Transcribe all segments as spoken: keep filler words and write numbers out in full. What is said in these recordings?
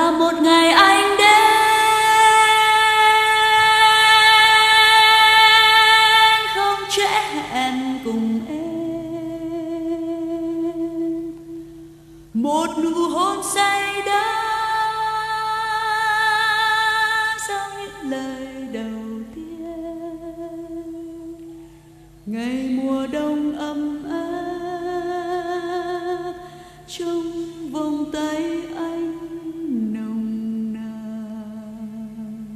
là một ngày anh đến không trễ hẹn cùng em, một nụ hôn say đắm sau những lời đầu tiên, ngày mùa đông ấm áp trong vòng tay anh nồng nàn.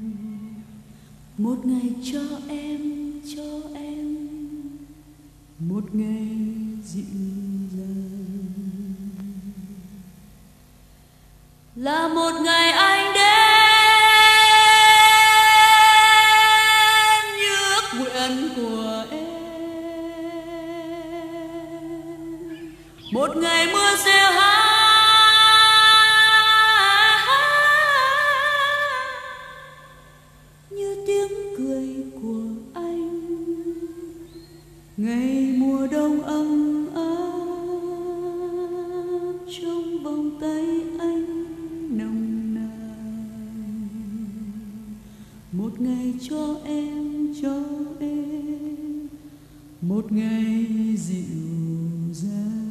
Một ngày cho em, cho em một ngày dịu dàng, là một ngày anh đến như ước nguyện của em, một ngày mưa rêu hái như tiếng cười của anh, ngày mùa đông ấm áp trong vòng tay anh nồng nàn. Một ngày cho em, cho em một ngày dịu dàng.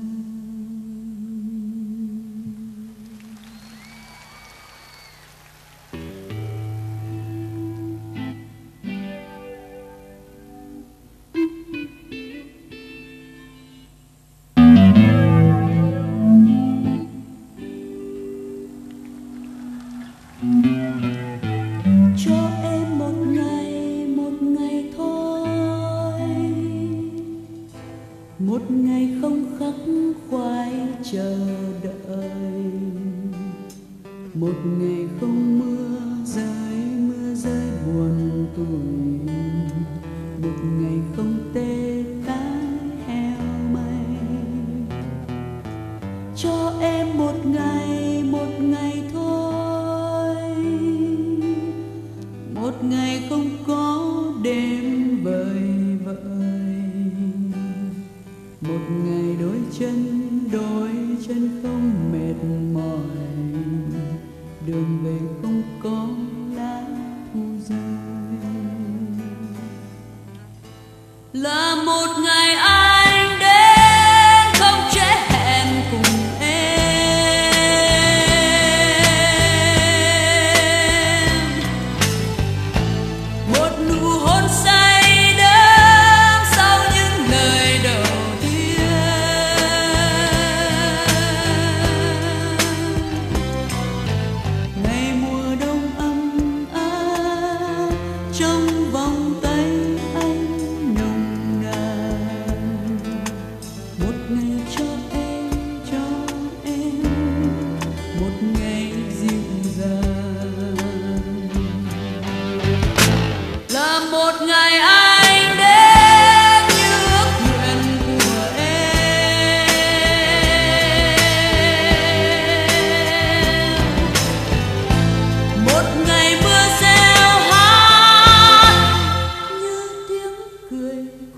Cho em một ngày, một ngày thôi, một ngày không khắc khoải chờ đợi, một ngày không mưa rơi, mưa rơi buồn tủi, một ngày không tê tái heo mây. Cho em một ngày, một ngày thôi, một ngày không có đêm vời vợi, một ngày đôi chân, đôi chân không mệt mỏi, đường về không có lá thu rơi, là một ngày anh đến không trễ hẹn cùng em, một nụ hôn say đắm sau những lời đầu tiên, ngày mùa đông ấm áp trong vòng tay anh nồng nàn. Một ngày cho em, cho em một ngày dịu dàng, là một ngày anh đến như ước nguyện của em, một ngày mưa rêu hát như tiếng cười